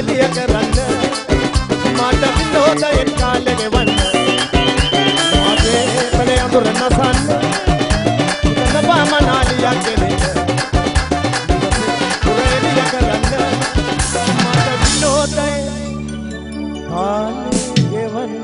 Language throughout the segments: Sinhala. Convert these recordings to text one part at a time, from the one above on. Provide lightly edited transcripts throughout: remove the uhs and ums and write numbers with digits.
එළිය කරන්න මට විනෝදයෙන් කාලෙ ගෙවන්න මගේ පෙළේ අඳුර නසන්න හිතන බාමනාලියක් ගෙනෙන්න එළිය කරන්න මට විනෝදයෙන් කාලෙ ගෙවන්න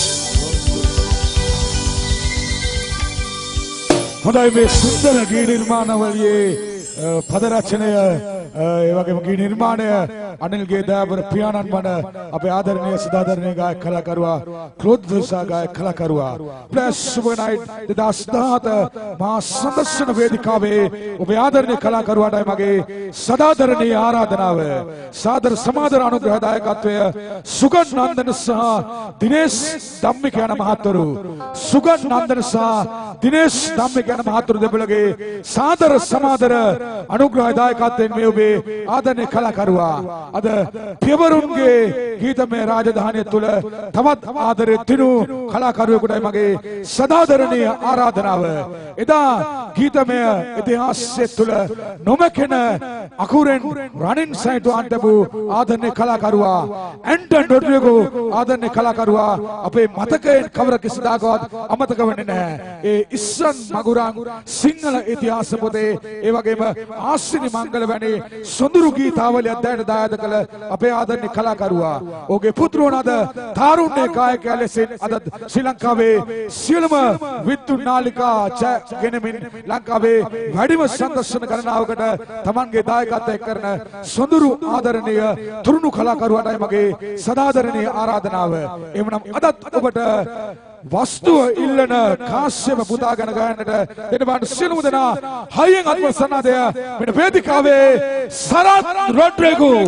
හොඳයි මේ සුන්දර ගී නිර්මාණවලියේ පද රචනය ඒ වගේම ගී නිර්මාණය අනිල්ගේ දයාබර පියාණන් වන අපේ ආදරණීය සදාදරණීය ගායක කලාකරුවා ක්ලොද්දසා ගායක කලාකරුවා ප්ලස් සුපර් නයිට් 2017 මහා සම්දර්ශන වේදිකාවේ ඔබේ ආදරණීය කලාකරුවාටයි මගේ සදාදරණීය ආරාධනාව සාදර සමාදර අනුග්‍රහ දායකත්වය සුගත් නන්දන සහ දිනේෂ් ධම්මික යන මහත්වරු සුගත් නන්දන සහ දිනේෂ් ධම්මික යන මහත්වරු දෙපළගේ සාදර සමාදර අනුග්‍රහ දායකත්වයෙන් මේ ඔබේ ආදරණීය කලාකරුවා අද පියවරුන්ගේ ගීතමය රාජධානිය තුල තවත් ආදරේ තිනු කලාකරුවෙකුටයි මගේ සදාදරණීය ආරාධනාව. එදා ගීතමය ඉතිහාසය තුල නොමකෙන අකුරෙන් රනින් සයිට් අන්ටපු ආදරණීය කලාකරුවා ඇන්ටන් ඩොඩ්රිගෝ ආදරණීය කලාකරුවා අපේ මතකයෙන් කවර කිසිදාකවත් අමතක වෙන්නේ නැහැ. ඒ ඉස්සන් මගුරන් සිංහල ඉතිහාස පොතේ ඒ වගේම ආස්සිනි මංගල වැනි සොඳුරු ගීතාවලියක් දැයට දායද කළ අපේ ආදරණීය කලාකරුවා ඔහුගේ පුත්‍රයන් අද තාරුණ්‍ය ගායකයා ලෙසින් අද ශ්‍රී ලංකාවේ සියලුම විද්‍යුත් නාලිකා ගෙනමින් ලංකාවේ වැඩිම සම්දර්ශන ගණනාවකට තමන්ගේ දායකත්වය කරන සොඳුරු ආදරණීය තුරුණු කලාකරුවාටයි මගේ සදාදරණීය ආරාධනාව. එවනම් අදත් ඔබට වස්තුව ඉල්ලන කාශ්‍යප පුතා ගැන ගායනට දෙන බාන සියලුම දෙනා හයියෙන් අත්වසනාදය මෙන්න වේදිකාවේ සරත් රොඩ්රිගෝ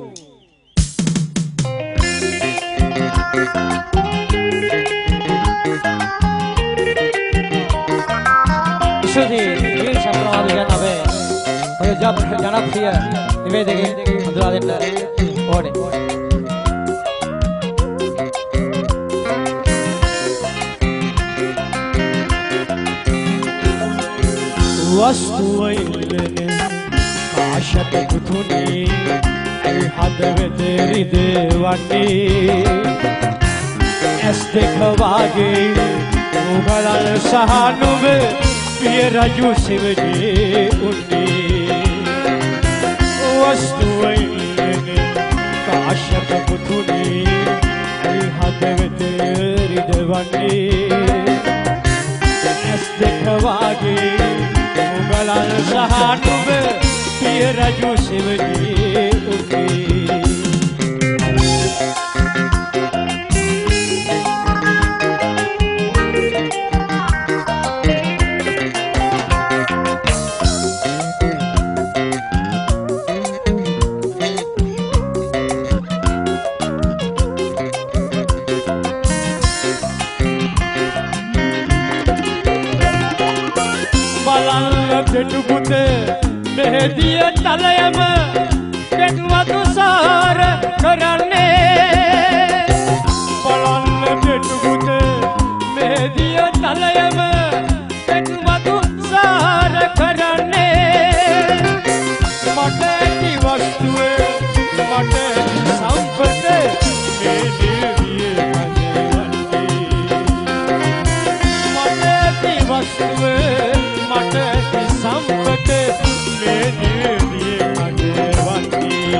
ඉස්සුදී ඊල් සම්ප්‍රදාය ගැන අපේ ඔය ජනප්‍රිය නිවේදකයන් හඳුනා දෙන්න ඕනේ. වස්තුව ඉල්ලන කාශ්‍යප පුතුනි ඇයි හදවතේ රිදවන්නේ ඇස් දෙක වාගේ මුගලන් සහ නුඹ පිය රජු සිවගේ උන්නේ වස්තුව ඉල්ලන කාශ්‍යප පුතුනි ඇයි හදවතේ රිදවන්නේ ඇස් දෙක වාගේ මුගලන් සහ නුඹ පිය රජු සිවගේ උන්නේ දෙටු පුතේ මෙහෙදිය තලයම දෙටුවතු සාර කරන්නේ බලන්න දෙටු පුතේ මෙහෙදිය තලයම දෙටුවතු සාර කරන්නේ මට ඇති වස්තුවේ මට සම්පතේ මේ දිවියේ මගේ මට ඇති වස්තුවේ මට සම්පත මේ දිවියේ මගේ වන්ති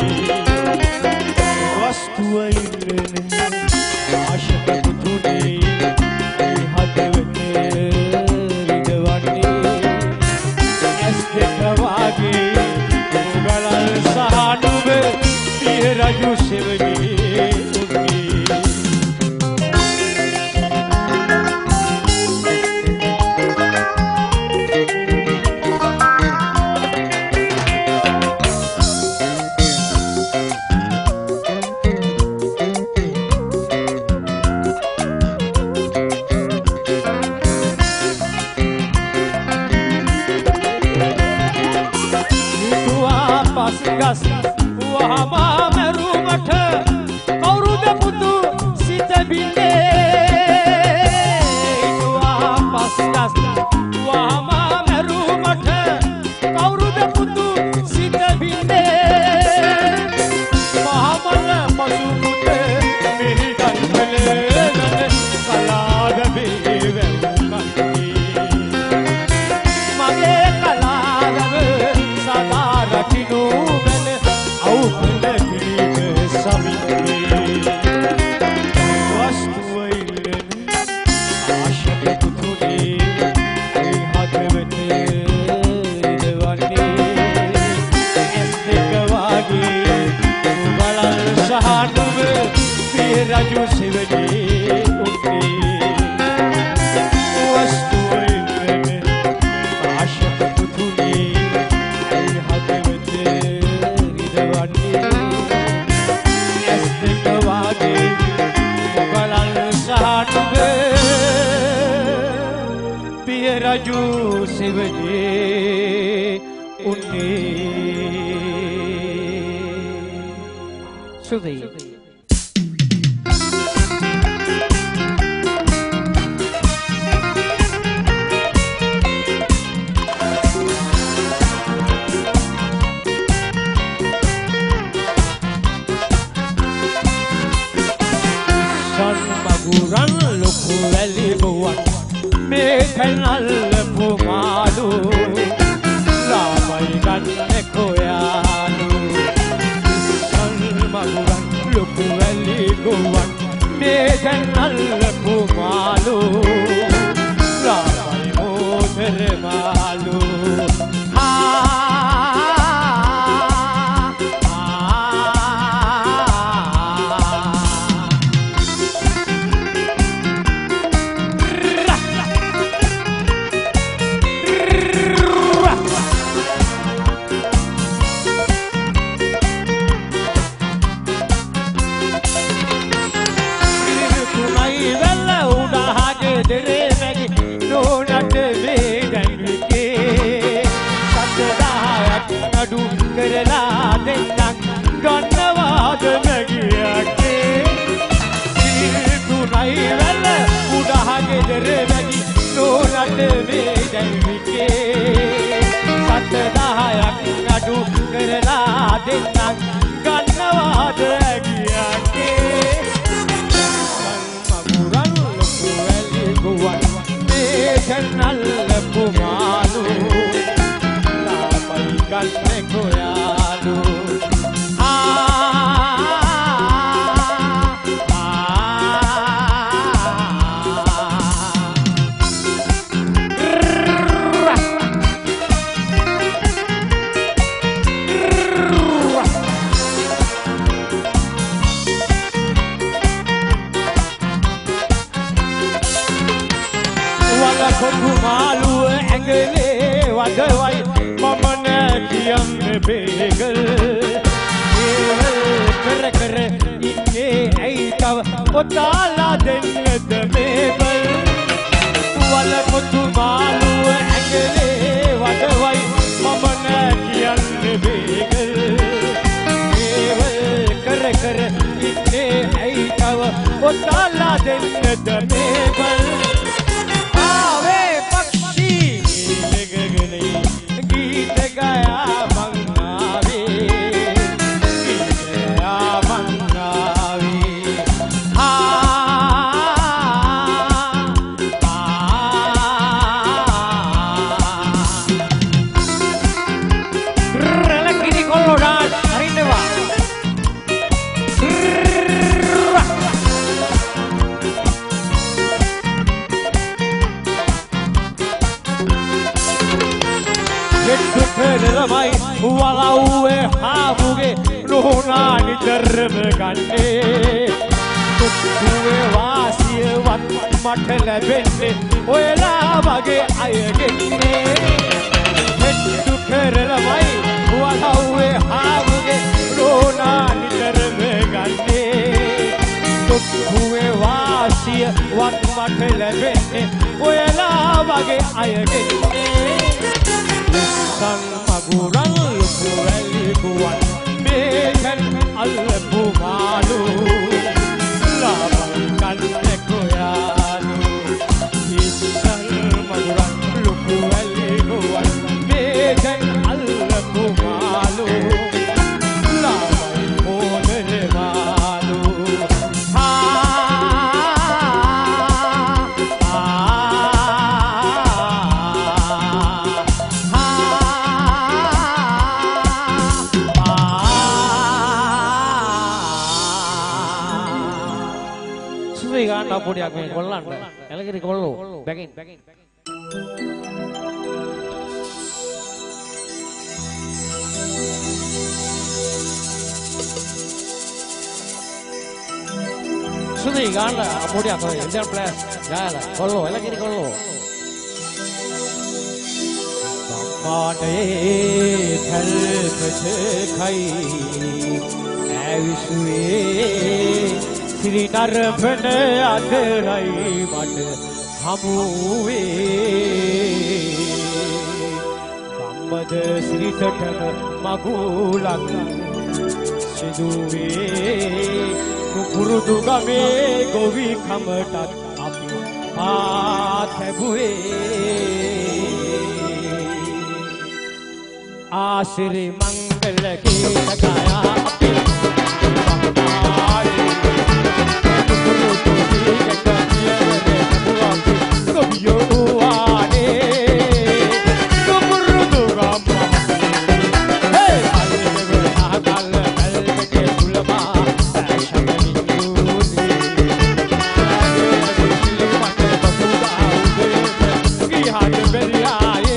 වස්තුව ඉල්ලන ආශක පුතුනේ ඒ හදවතේ රිදවන්නේ ඇස් දෙක වාගේ මුගලන් සහ නුඹ පිය රජු සෙවගේ උන්නේ ගස් වහමා මරුමට සහනුව පිය රජු සෙවනේ උන්නේ වස්තුවෙන් ආශක පුතුනේ ඒ හදවත රිදවන්නේ ඇස් දෙක වාගේ මොගලන් සහනුව පිය රජු සෙවනේ උන්නේ සුදී සන්මගුරන් ලොකු වැලි බුවන් මේ කනල් පුමාලු ලාමයි ගන්න කොයාලු සන්මගුරන් ලොකු වැලි බුවන් මේ කනල් පුමාලු ලාමයි මොදර මාලු නඩු කරලා දෙන්නක් ගන්නවාද මැගියක්ේ සිරිතුනයි වැල්ල උඩහගෙදර වැඩි නෝනට මේ දැන්විකේ සතදාහයක් නඩු කරලා දෙන්නක් ගන්නවාද ඇගියක්ේ මගුරන් ලොකු වැලි ගුවන් මේ කැන්නල් පුමාලු ගන්න කොයාලු වලකොටු මාළුව ඇඟලේ වදවයි මම කියන්න බේගල් කර කර ඉන්නේ ඇයි තව ඔතාලා දෙන්නද මේබල් වලකොටු මාළුව ඇඟලේ වදවයි මම කියන්න බේගල් කර කර ඉන්නේ ඇයි තව ඔතාලා දෙන්නද මේබල් ආවේ පක්ෂී ලෙගගනේ गीत गया मंगावे गीत गया मंगावे relakini kollodan arinnewa ළමයි වලව්වේ හාමුගේ නෝනා නිතරම ගන්නේ තුත්තුවේ වාසියවත් මට ලැබෙන්නේ ඔයලා වගේ අයගෙන්නේ හෙට්ටු කරලමයි වලව්වේ හාමුගේ නෝනා නිතරම ගන්නේ තුත්තුවේ වාසියවත් මට ලැබෙන්නේ ඔයලා වගේ අයගෙන්නේ සන්මගුරන් ලොකු වැලි ගුවන් මේ කැන්නල් පුමාලු ලාමයි ගන්න කොයාලු සන්මගුරන් ලොකු වැලි ගුවන් මේ කැන්නල් පුමාලු ලාමයි මොදර මාලු ගන්න පොඩියක් මේ කොල්ලන්ට එලකිරි කොල්ලෝ බැගින් Sudah kan lah, kemudian kau Indian Flash, jalan, kalau, lagi ni kalau. Bamane thalmach khai, aviswe Sri Narvana adrai mat hamuwe. Bamad Sri Chatan magulang siduwe. Nupuruduga me govi khamatat api pathebuwe. आश्री मंगल गीत गाया अपने बंगाली गुरु तो ठीक करिए रे बुआ की कबियो आने गुरु दुगा हे आले गे नागल कल के फुलमा शगनी यूनी आगे दिल मत बबुआ उदे की हाथ बेरिया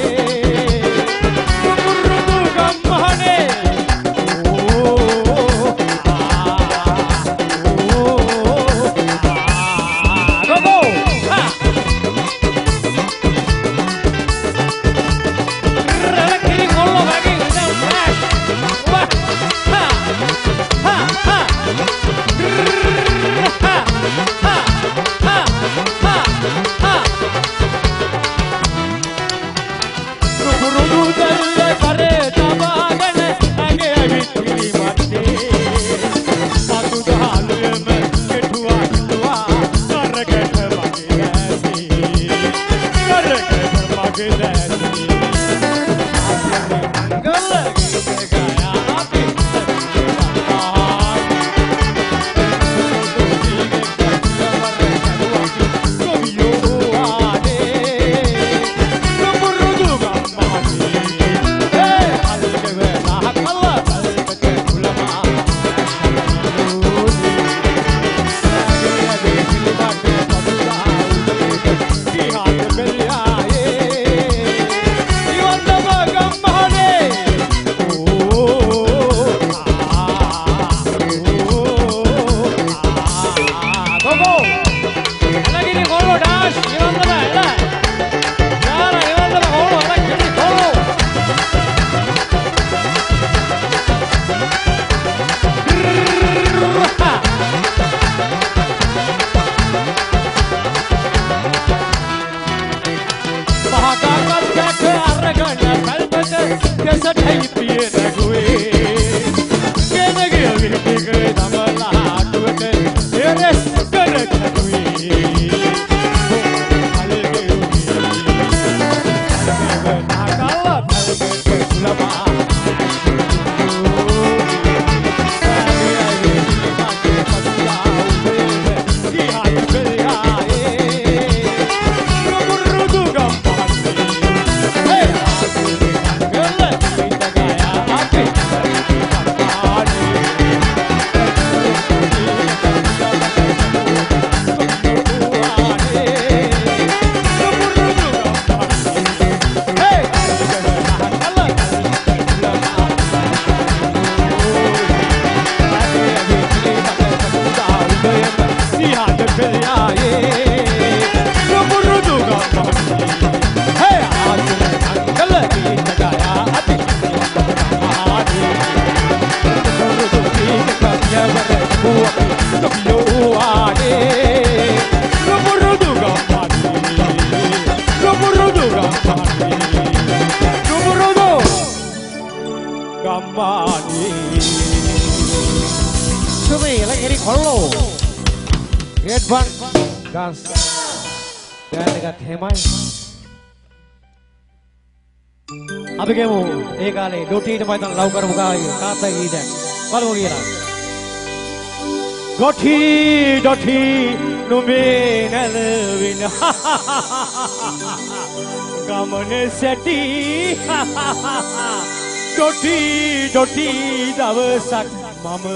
Abi kamu, kali doti tempat yang laukar buka kata gini, kalau begini, doti numin elvin, kamane seti, doti dawasak mama,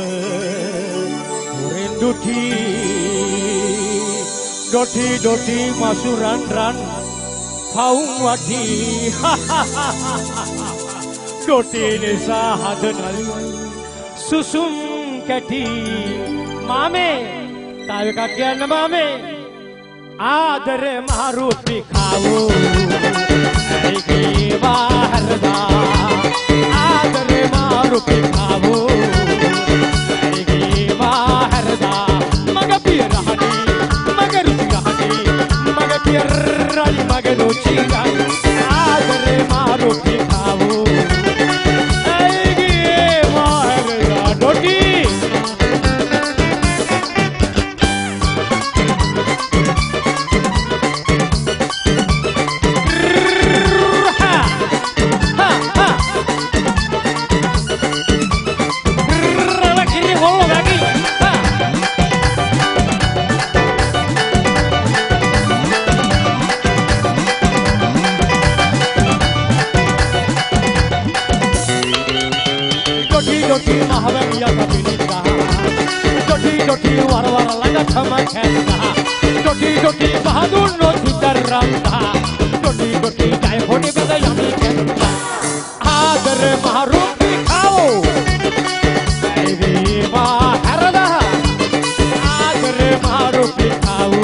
doti masuran ran. Kaum wati, doti nisa hadanal, susum kati, mame ताविका के नमामे आदर मारू पिखाओ ऐगी वाहरदा आदर मारू पिखाओ ऐगी वाहरदा मग पिरहनी मग रुचिरहनी मग पिरहनी मग रुचिरहनी आदर मारू पिखाओ ऐगी वाहरदा Doti Doti bahadur no titarranta doti doti jai hone bada yami kenta adar mahruf dikhao aivi waharda adar mahruf dikhao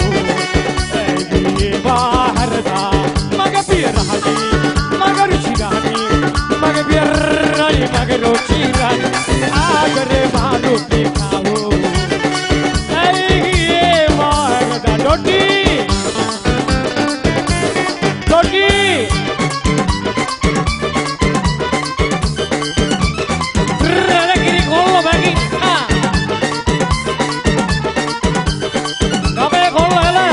aivi waharda maga pirahani maga ruchirani maga pirani maga ruchirani adar mahruf dikhao Doti, Doti, Rada kiri kolo bagi, kabe kolo ala,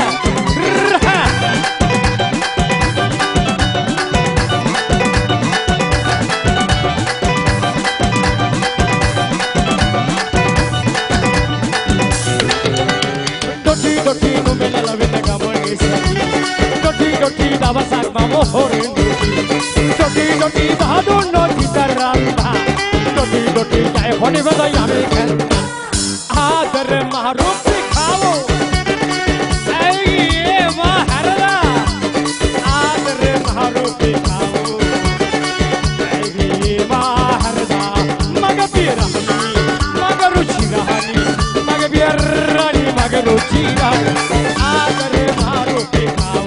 Doti, Doti. Doti dabasak mamohorin Doti Doti bahadur no titarranta Doti Doti jai hone bada yami kenta adar mahruf dikhao ऐगी waharda adar mahruf dikhao ऐगी waharda maga pirahani maga ruchirahani maga pirani maga ruchirahani adar mahruf dikhao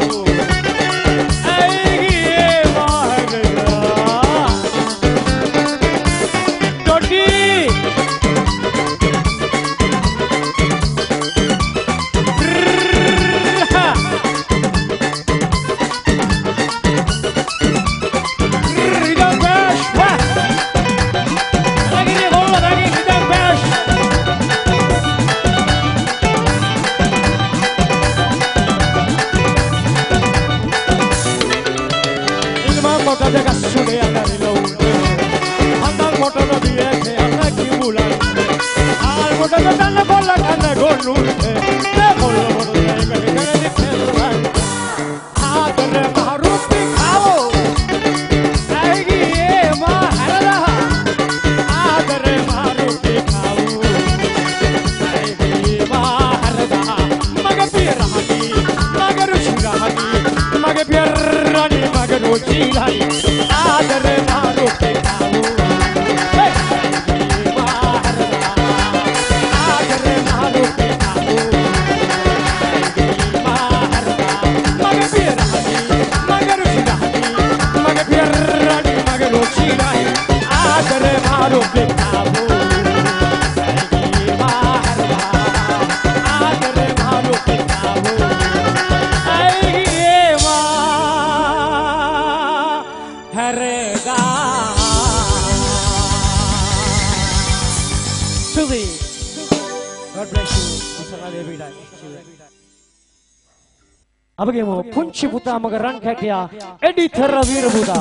Abage mo punchi buta magaran kaya editor Ravir buta.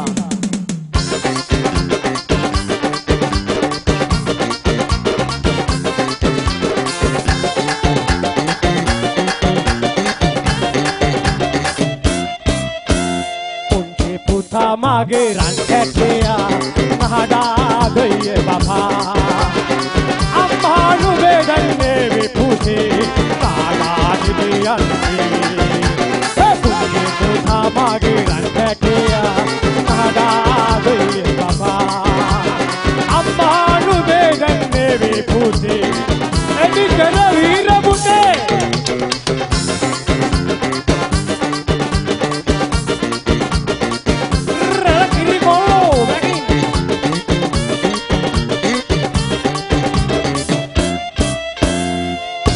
Punchi buta magaran kaya mahada gaya baba. Amma bedan ne vi puthi kaga diyan. Magiran kaya mahada gaya baba. Amma nu bedan ne vi puthi editor Ravir buta.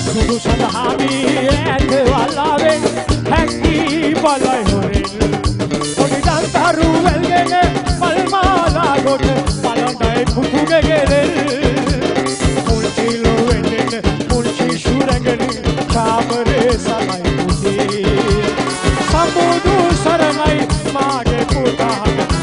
සුදු සඳහාමි ඇත වල්ලාවෙන් හැක්කී බලයි හොරෙන් පොඩි දන්තරු වෙල්ගෙන මල් මාලා කොට පලඳයි පුතුගේ ගෙරෙල් මුල්චි ලොවෙන්න මුල්චි ශුරගෙන චාමරේ සමයි පුතේ සමුදු සරණයි මාගේ පුතා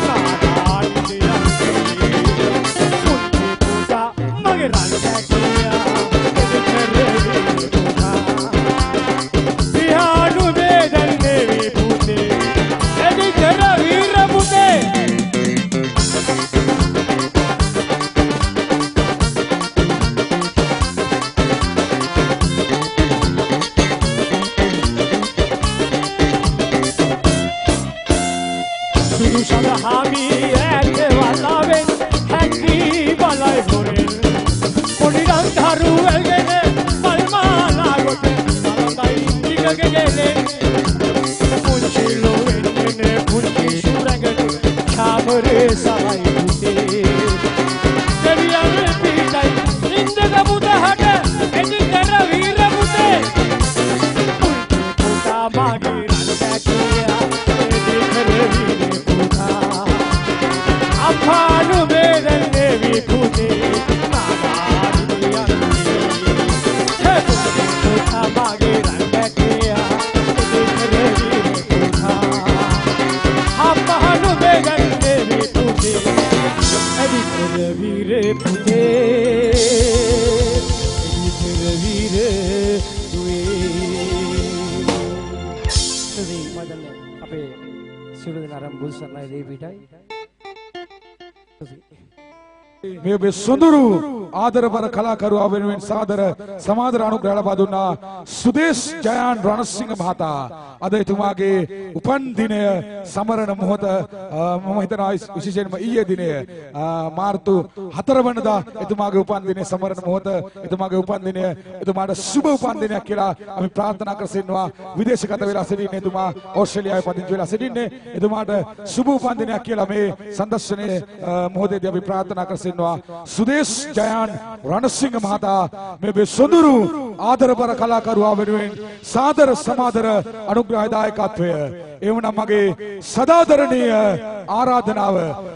මේ ඔබේ සොඳුරු ආදරබර කලාකරුවා වෙනුවෙන් සාදර සමාදර අනුග්‍රහ ලබා දුන්නා සුදේශ් ජයන් රණසිංහ මහතා. අද එතුමාගේ උපන් දිනය සමරන මොහොත මම හිතනවා විශේෂයෙන්ම ඊයේ දිනය මාර්තු 4 වෙනිදා එතුමාගේ උපන් දිනය සමරන මොහොත එතුමාගේ උපන් දිනය එතුමාට සුබ උපන් දිනයක් කියලා අපි ප්‍රාර්ථනා කර සිටිනවා. විදේශගත වෙලා සිටින එතුමා ඕස්ට්‍රේලියාවේ පදිංචි වෙලා සිටින්නේ. එතුමාට සුබ උපන් දිනයක් කියලා මේ සම්දර්ශනයේ මොහොතේදී අපි ප්‍රාර්ථනා කර සිටිනවා. සුදේශ් ජයන් රණසිංහ මහතා මේ සොඳුරු ආදරබර කලාකරුවා වෙනුවෙන් සාදර සමාදර අනුග්‍රහ දායකත්වය එවනම් මගේ සදාදරණීය ආරාධනාව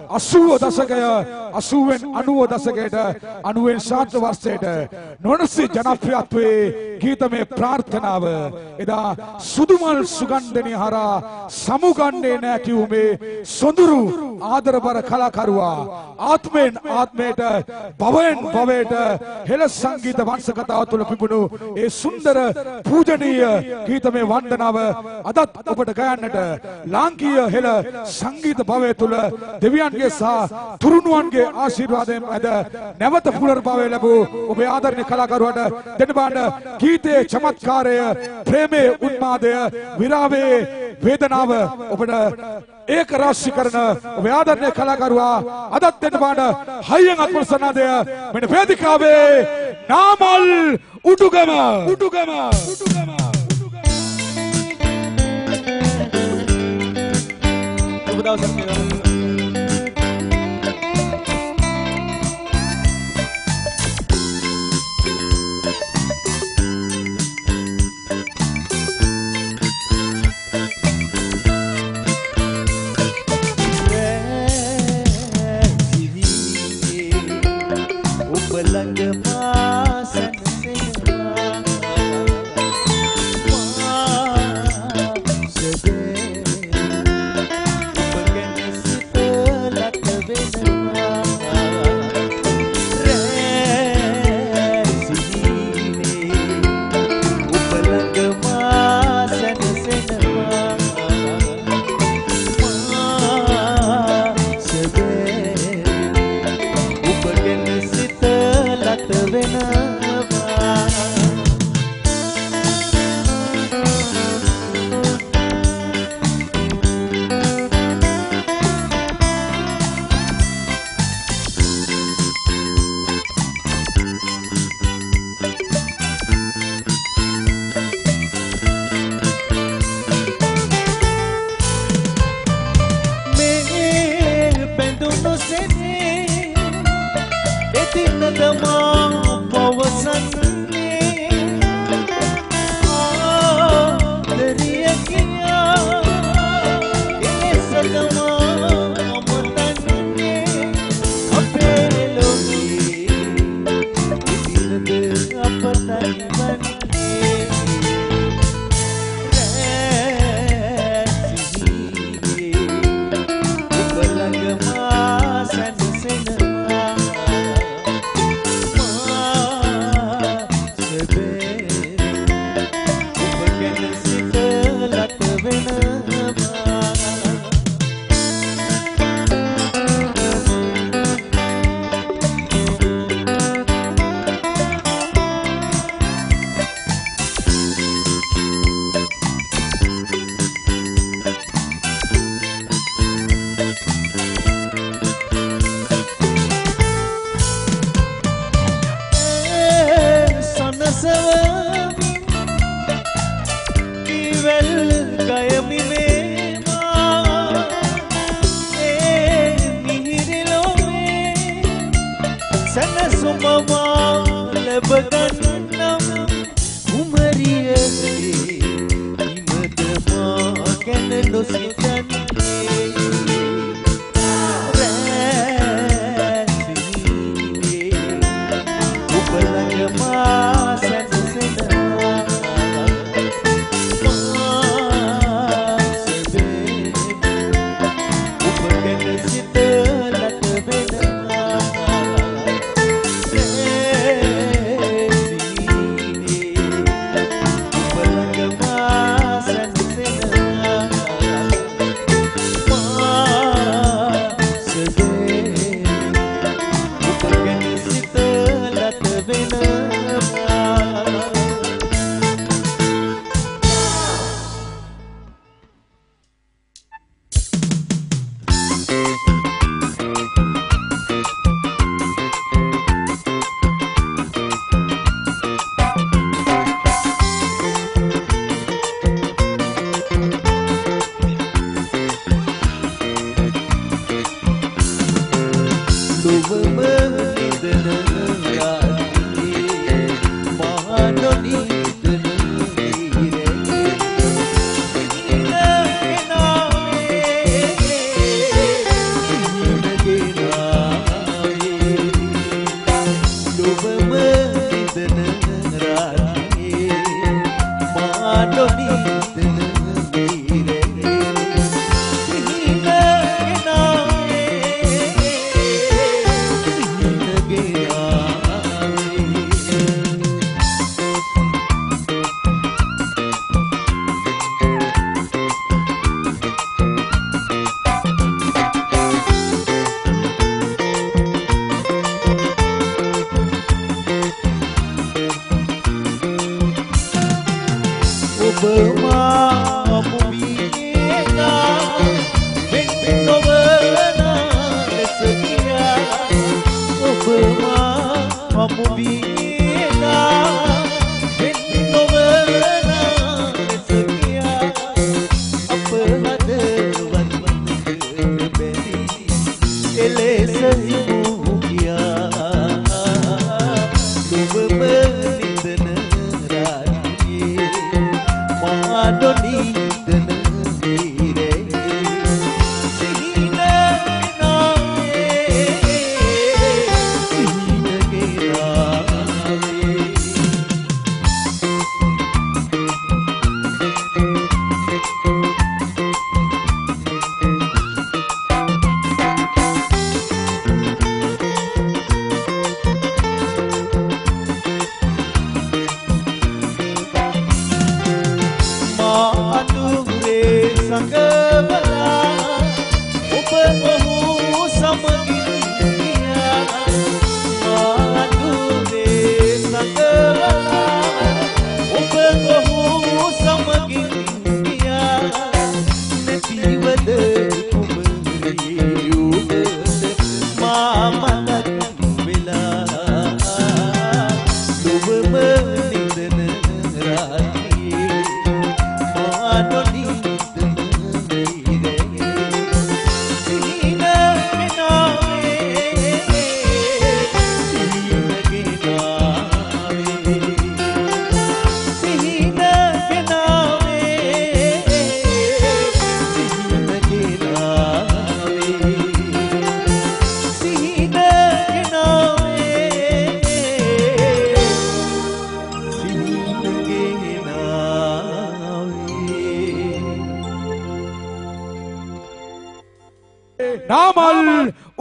80 දශකය 80න් 90 දශකයට 90න් ශාස්ත්‍ර වර්ෂයට නොනසි ජනප්‍රියත්වයේ ගීතමය ප්‍රාර්ථනාව එදා සුදුමල් සුගන්ධනී හරා සමුගන්නේ නැහැ කිව්වේ සොඳුරු ආදරබර කලාකරුවා ආත්මෙන් ආත්මයට භවයෙන් භවයට හෙළ සංගීත වංශකතාව තුළ පිපුණු ඒ සුන්දර පූජනීය ගීතමය වන්දනාව අදත් ඔබට ගයන්නට ලාංකීය හෙළ සංගීත භවය තුළ දෙවියන්ගේ සහ තුරුණුවන්ගේ ආශිර්වාදයෙන් මැද නැවත පුනර්භවය ලැබූ ඔබේ ආදරණීය කලාකරුවාට දෙන්න බාන්න ගීතයේ චමත්කාරය ප්‍රේමයේ උන්මාදය විරාමයේ වේදනාව ඔබට ඒක රාශි කරන ඔබේ ආදරණීය කලාකරුවා අදත් දෙන්න බාන්න හයියෙන් අත්පොසනාදය මෙන්න වේදිකාවේ නාමල් උඩුගම ඔබ දවසක් Sedih, pengen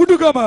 උඩුගම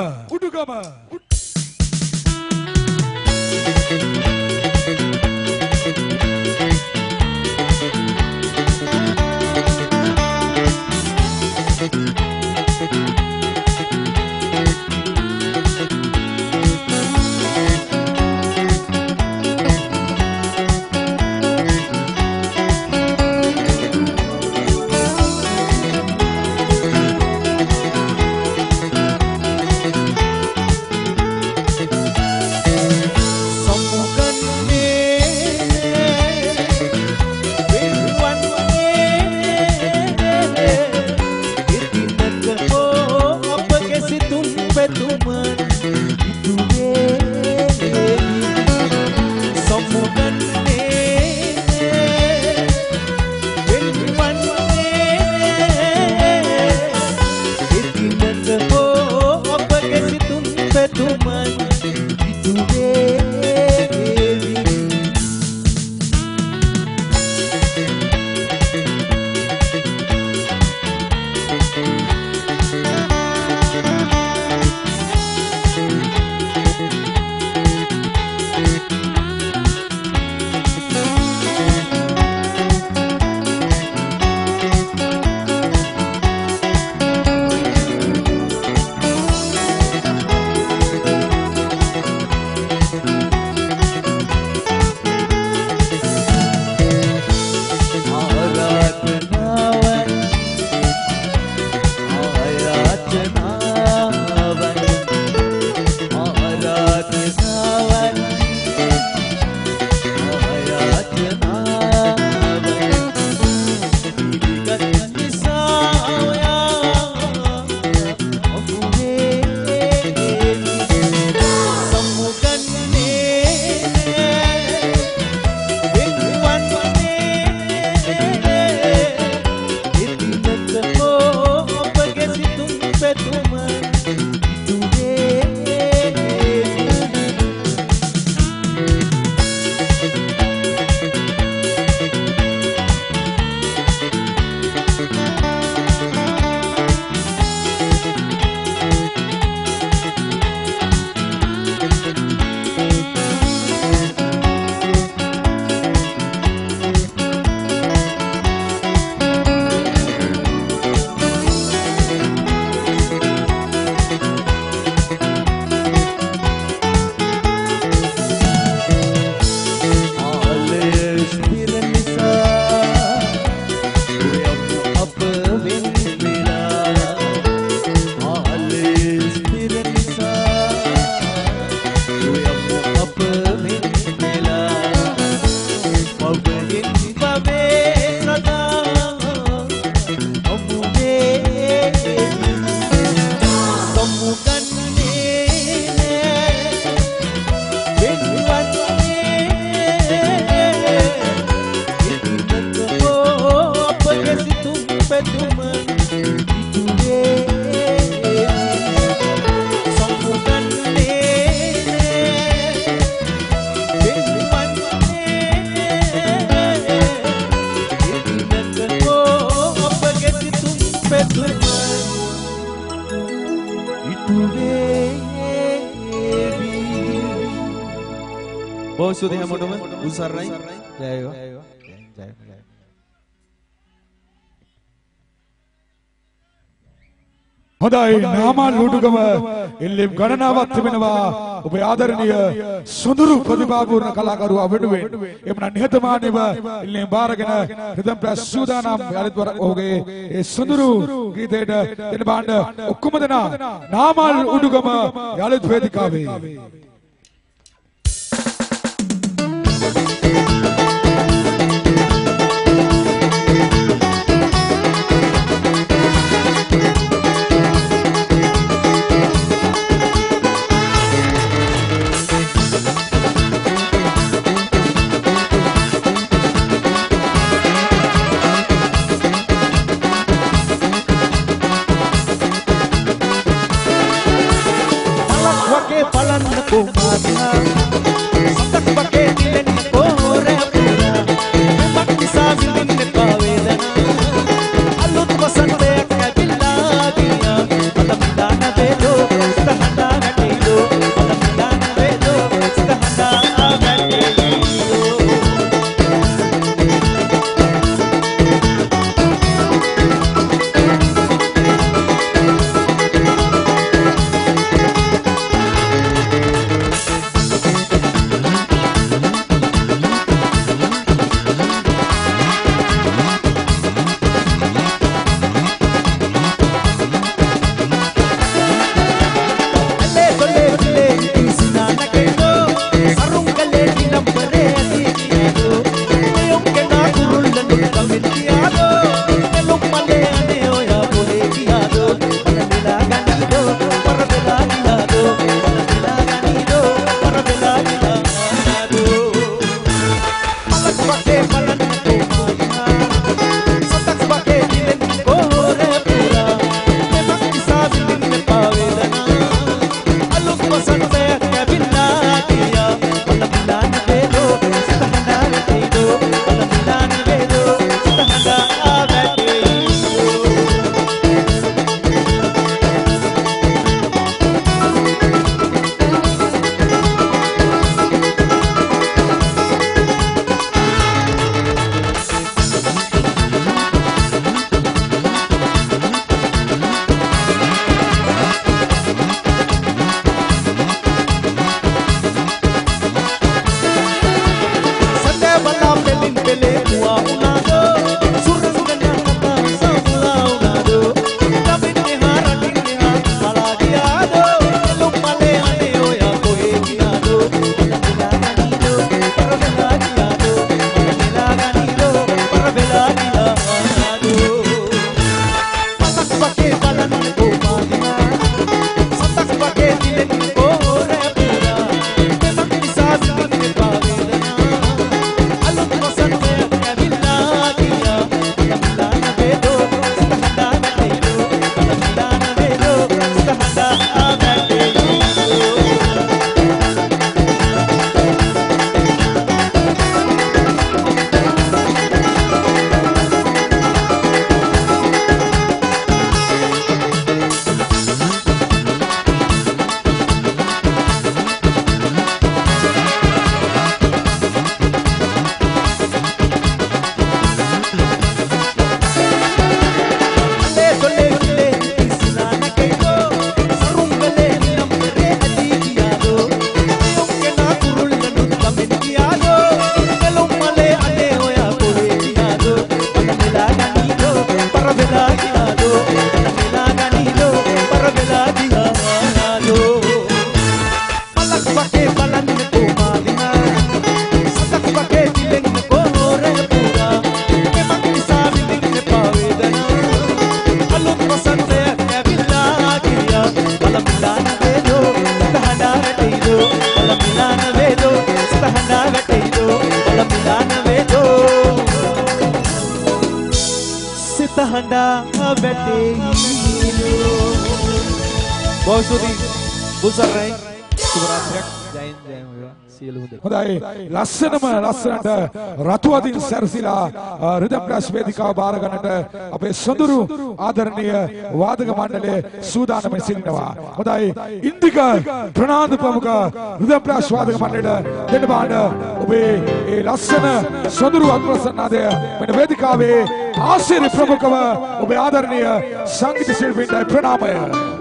බොහොම ස්තුතියි හැමෝටම උසරයි ජය වේවා ජය වේවා හොඳයි නාමල් උඩුගම එල්ලෙම් ගණනාවක් තිබෙනවා ඔබේ ආදරණීය සොඳුරු ප්‍රතිභාපූර්ණ කලාකරුවා වෙනුවෙන් එමනම් නිහතමානීව එල්ලෙම් බාරගෙන රිදම් ප්‍රස් සූදානම් යලිත් වර ඔහුගේ ඒ සොඳුරු ගීතයට දෙන බාණ්ඩ ඔක්කොම දෙනා නාමල් උඩුගම යලිත් වේදිකාවේ बहुत स्तुति बुसर रही शुभरात्रिයක් ජයෙන් ජයම වේවා සියලු හොඳ හොඳයි ලස්සනම ලස්සනට රතු අදින් සැරසිලා රිදම් ක්ලාස් වේදිකාව බාර ගන්නට අපේ සොඳුරු ආදරණීය වාදක මණ්ඩලය සූදානම්ව සිටිනවා. හොඳයි ඉන්දික ප්‍රනාන්දු ප්‍රමුඛ රිදම් ක්ලාස් වාදක මණ්ඩලයට දෙන්න බාන්න ඔබේ ඒ ලස්සන සොඳුරු අත්ප්‍රසන්නාදය මෙන්න වේදිකාවේ ආශිර්වාද ප්‍රමුඛව ඔබේ ආදරණීය සංගීත ශිල්පීන්ට ප්‍රණාමය.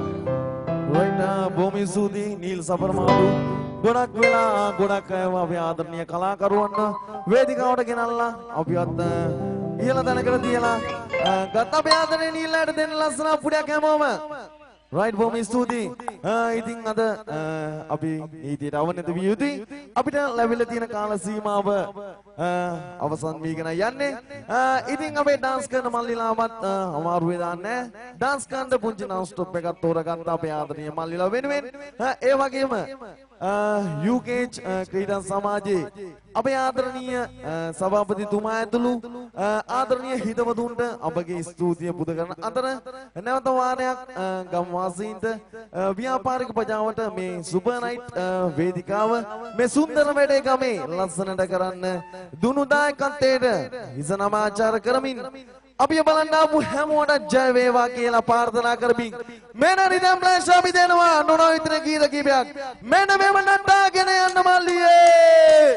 බොහොම ස්තුතියි නීල් සබරමාලු ගොඩක් වෙලා ගොඩක් අයව අපේ ආදරණීය කලාකරුවන් වේදිකාවට ගෙනල්ලා අපිවත් ඉහළ තැනකට තියලා ගත්ත අපේ ආදරණීය නීල්ලාට දෙන්න ලස්සන පුඩයක් හැමෝම රයිට් බොහොම ස්තුතියි. ඉතින් අද අපි නීතියට අවනත විය යුතුයි. අපිට ලැබිලා තියෙන කාල සීමාව අවසන් වීගෙන යන්නේ. ඉතින් අපේ ඩාන්ස් කරන මල්ලිලාමත් අමාරුවේ දාන්නේ. ඩාන්ස් කරන්න පුංචි නවුස් ස්ටොප් එකක් තෝරගත්ත අපේ ආදරණීය මල්ලිලා වෙනුවෙන්. ඒ වගේම UK ක්‍රීඩා සමාජයේ අපේ ආදරණීය සභාපතිතුමා ඇතුළු ආදරණීය හිතවතුන්ට අපගේ ස්තුතිය පුද කරන අතර නැවත වාරයක් ගම්වාසීන්ට ව්‍යාපාරික ප්‍රජාවට මේ සුපර් නයිට් වේදිකාව මේ සුන්දර වැඩේ ගමේ ලස්සනට කරන්න දුනු දායකත්වයට හිස නමාචාර කරමින් අපි බලන්න ආපු හැමෝටම ජය වේවා කියලා ප්‍රාර්ථනා කරමින් මෙන්න රිදම් ක්ලාස් අපි දෙනවා නොනොයිතන ගීත කීපයක් මෙන්න මෙම නටාගෙන යන්න මල්ලියේ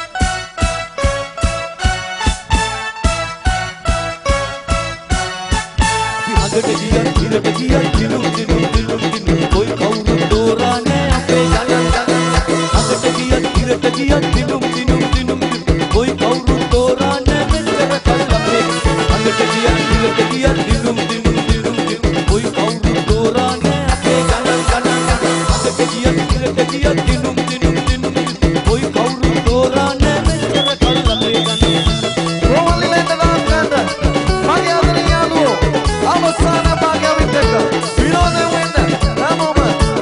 අගට ගියන් ඉරට ගියන් දිනුම් දිනුම් දිනුම් දිනුම් කොයි කවුරුත් දෝරන්නේ අපේ ගලන් ගලන් අගට ගියන් ඉරට ගියන් දිනුම් දිනුම් දිනුම් කොයි කවුරුත් දෝරන්නේ මෙතර කල්ලපේ අගට ගියන් ඉරට ගියන් දිනුම් දිනුම් දිනුම් දිනුම් කොයි කවුරුත් දෝරන්නේ අපේ ගලන් ගලන් අගට ගියන් ඉරට ගියන් දිනුම් දිනුම් දිනුම් කොයි කවුරුත් දෝරන්නේ මෙතර කල්ලපේ ගන්න රෝවලිලෙන් දාම් ගන්න මගේ ආදරේ යාළුවෝ අවසාන භාග්‍යවිත් එක්ක විනෝදයෙන් වෙන්න හැමෝම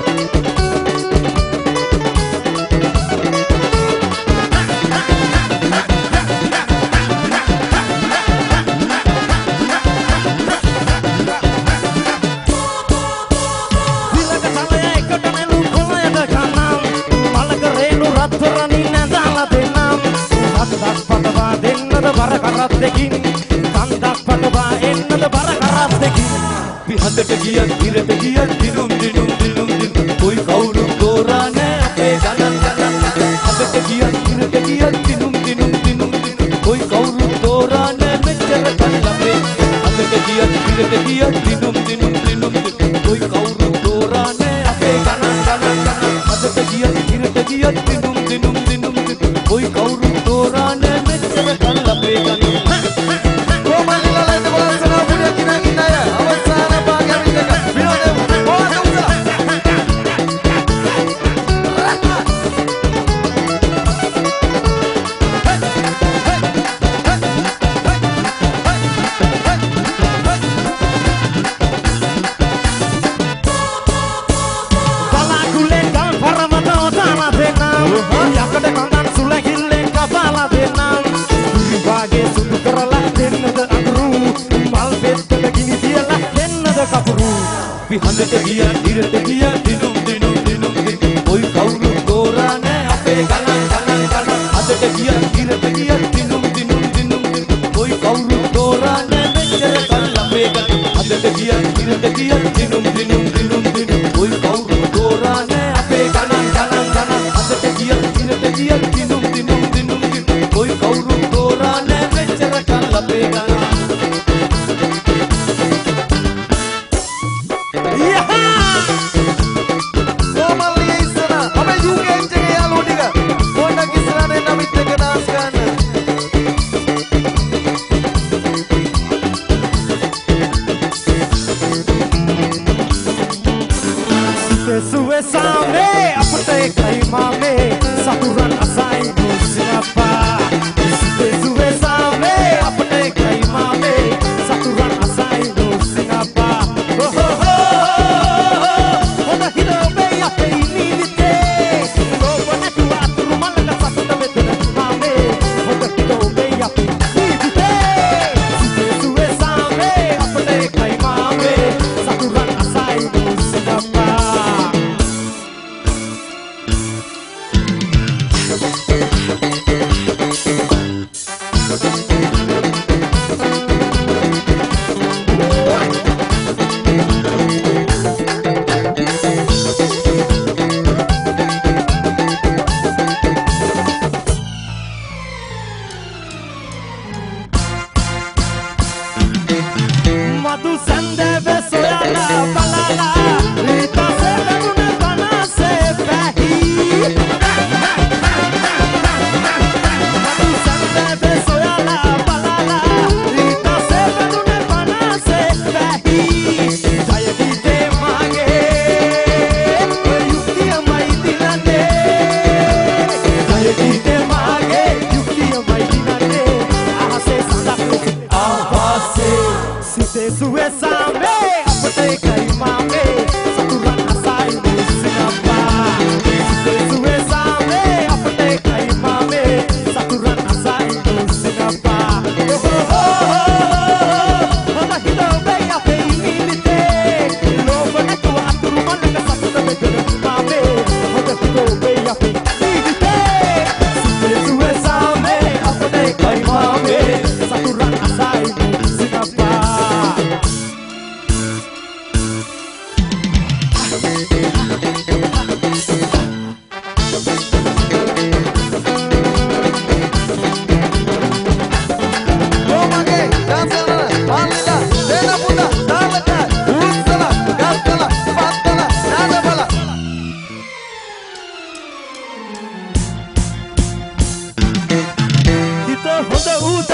හදට ගියන් ඉරට ගියන් දිනුම් දිනුම් දිනුම් දිනුම් කොයි කවුරුත් දෝරන්නේ අපේ ගලන් ගලන් හදට ගියන් ඉරට ගියන් දිනුම් දිනුම් දිනුම් දිනුම් කොයි කවුරුත් දෝරන්නේ මෙච්චර කල්ලපේ හදට ගියන් ඉරට ගියන් දිනුම් දිනුම් දිනුම් කොයි කවුරුත් දෝරන්නේ අපේ ගලන් ගලන් ගලන් හදට ගියන් ඉරට ගියන් දිනුම් දිනුම් දිනුම් කොයි කවුරුත් දෝරන්නේ මෙච්චර කල්ලපේ අපි හඳට ගියා ඉරට ගියා දිනුම් දිනුම් දිනුම් කොයි කවුරුත් තෝරන්නේ අපේ ගණන් ගණන් ගණන් අදට ගියා ඉරට ගියා දිනුම් දිනුම් දිනුම් කොයි කවුරුත් තෝරන්නේ මෙච්චර කල් අපේ ගණන් අදට ගියා ඉරට ගියා දිනුම් දිනුම් දිනුම් කොයි කවුරුත් තෝරන්නේ අපේ ගණන් ගණන් ගණන් අදට ගියා ඉරට ගියා දිනුම් දිනුම් දිනුම් කොයි කවුරුත් තෝරන්නේ මෙච්චර කල් අපේ ගණන් Hota